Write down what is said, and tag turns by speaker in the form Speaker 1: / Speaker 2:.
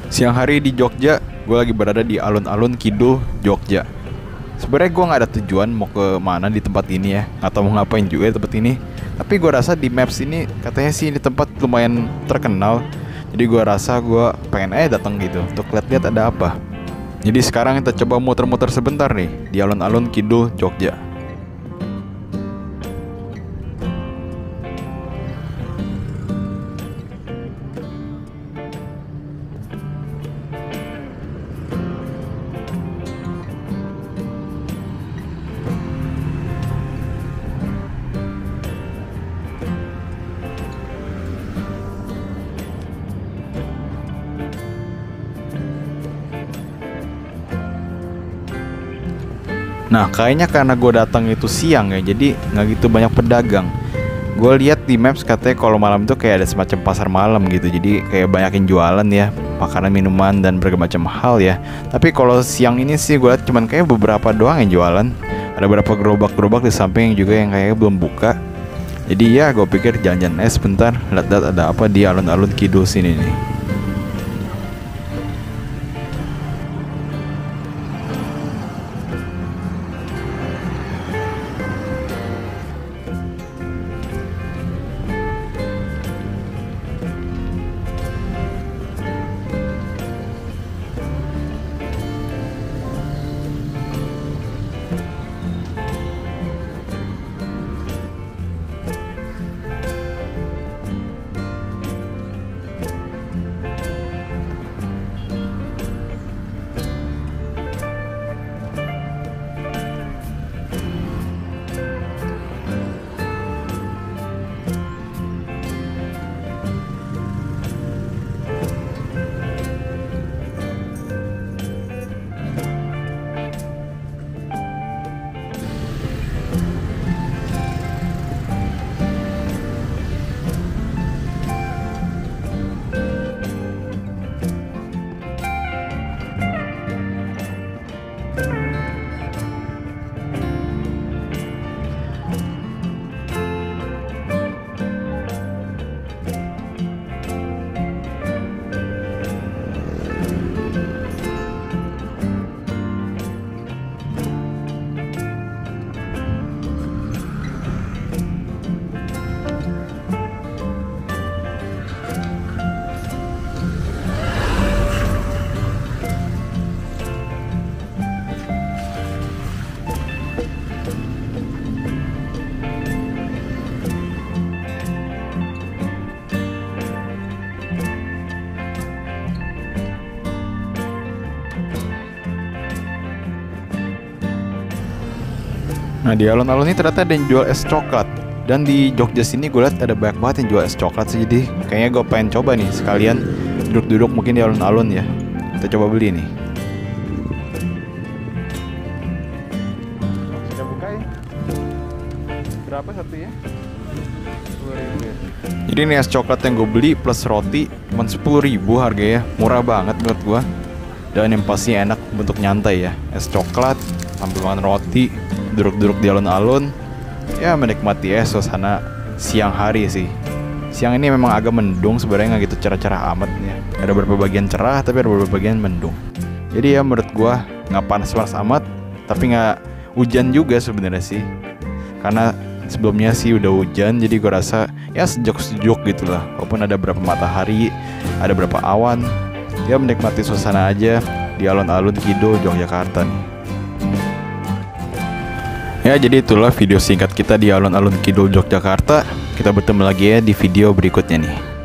Speaker 1: Siang hari di Jogja, gue lagi berada di alun-alun Kidul, Jogja. Sebenarnya gue nggak ada tujuan mau ke mana di tempat ini ya, nggak tahu mau ngapain juga di tempat ini. Tapi gue rasa di Maps ini katanya sih ini tempat lumayan terkenal. Jadi gue rasa gue pengen aja datang gitu untuk lihat-lihat ada apa. Jadi sekarang kita coba muter-muter sebentar nih di alun-alun Kidul, Jogja. Nah, kayaknya karena gue datang itu siang ya, jadi nggak gitu banyak pedagang. Gue lihat di Maps katanya kalau malam itu kayak ada semacam pasar malam gitu, jadi kayak banyakin jualan ya, makanan, minuman dan berbagai macam hal ya. Tapi kalau siang ini sih gue lihat cuman kayak beberapa doang yang jualan. Ada beberapa gerobak-gerobak di samping juga yang kayaknya belum buka. Jadi ya gue pikir jalan-jalan sebentar, lihat-lihat ada apa di alun-alun Kidul sini nih. Nah, di alun-alun ini ternyata ada yang jual es coklat. Dan di Jogja sini gue lihat ada banyak banget yang jual es coklat sih. Jadi kayaknya gue pengen coba nih sekalian duduk-duduk mungkin di alun-alun ya. Kita coba beli nih. Kita buka ya. Berapa satunya? 10.000 ya. Jadi ini es coklat yang gue beli plus roti cuma 10.000 harganya. Murah banget menurut gue. Dan yang pasti enak bentuk nyantai ya. Es coklat sambil makan roti, duduk-duduk di alun-alun, ya menikmati suasana siang hari sih. Siang ini memang agak mendung sebenarnya, nggak gitu cerah-cerah amat ya. Ada beberapa bagian cerah tapi ada beberapa bagian mendung. Jadi ya menurut gua nggak panas-panas amat, tapi nggak hujan juga sebenarnya sih. Karena sebelumnya sih udah hujan, jadi gua rasa ya sejuk-sejuk gitulah. Walaupun ada beberapa matahari, ada beberapa awan, ya menikmati suasana aja di alun-alun Kidul, Yogyakarta nih. Ya, jadi itulah video singkat kita di alun-alun Kidul, Yogyakarta. Kita bertemu lagi ya di video berikutnya nih.